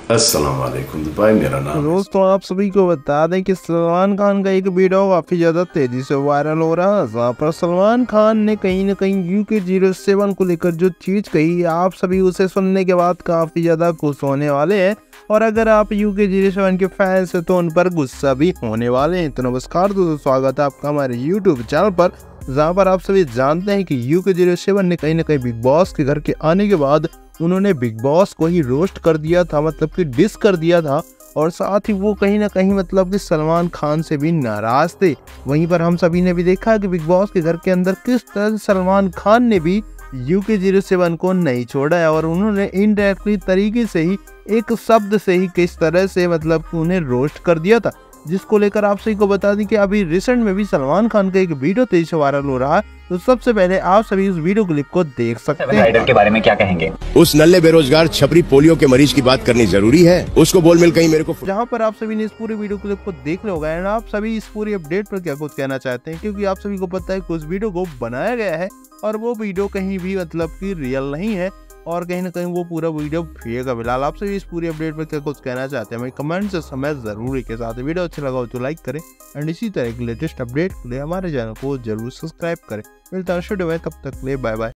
अस्सलाम वालेकुम भाई, मेरा नाम दोस्तों आप सभी को बता दें कि सलमान खान का एक वीडियो काफी ज्यादा तेजी से वायरल हो रहा है। जहाँ पर सलमान खान ने कहीं न कहीं UK07 को लेकर जो चीज कही, आप सभी उसे सुनने के बाद काफी ज्यादा खुश होने वाले हैं। और अगर आप UK07 के फैंस हैं तो उन पर गुस्सा भी होने वाले हैं। तो नमस्कार दोस्तों, स्वागत है आपका हमारे YouTube चैनल पर, जहाँ पर आप सभी जानते हैं कि UK07 ने कहीं न कहीं बिग बॉस के घर के आने के बाद उन्होंने बिग बॉस को ही रोस्ट कर दिया था, मतलब कि डिस कर दिया था। और साथ ही वो कहीं ना कहीं मतलब कि सलमान खान से भी नाराज थे। वहीं पर हम सभी ने भी देखा कि बिग बॉस के घर के अंदर किस तरह सलमान खान ने भी UK07 को नहीं छोड़ा है और उन्होंने इनडायरेक्टली तरीके से ही एक शब्द से ही किस तरह से मतलब कि उन्हें रोस्ट कर दिया था, जिसको लेकर आप सभी को बता दें कि अभी रिसेंट में भी सलमान खान का एक वीडियो तेजी से वायरल हो रहा है। तो सबसे पहले आप सभी उस वीडियो क्लिप को देख सकते हैं। राइडर के बारे में क्या कहेंगे? उस नल्ले बेरोजगार छपरी पोलियो के मरीज की बात करनी जरूरी है, उसको बोल मिल कहीं मेरे को। जहां पर आप सभी ने इस पूरे वीडियो क्लिप को देख लिया होगा एंड आप सभी इस पूरी अपडेट पर क्या कुछ कहना चाहते हैं, क्योंकि आप सभी को पता है कि उस वीडियो को बनाया गया है और वो वीडियो कहीं भी मतलब कि रियल नहीं है और कहीं ना कहीं वो पूरा वीडियो फेक है। फिलहाल आप सभी इस पूरी अपडेट पर क्या कुछ कहना चाहते हैं हमें कमेंट से समय जरूर के साथ। वीडियो अच्छा लगा हो तो लाइक करें एंड इसी तरह की लेटेस्ट अपडेट के लिए हमारे चैनल को जरूर सब्सक्राइब करें। मिलता है वीडियो में, तब तक ले बाय बाय।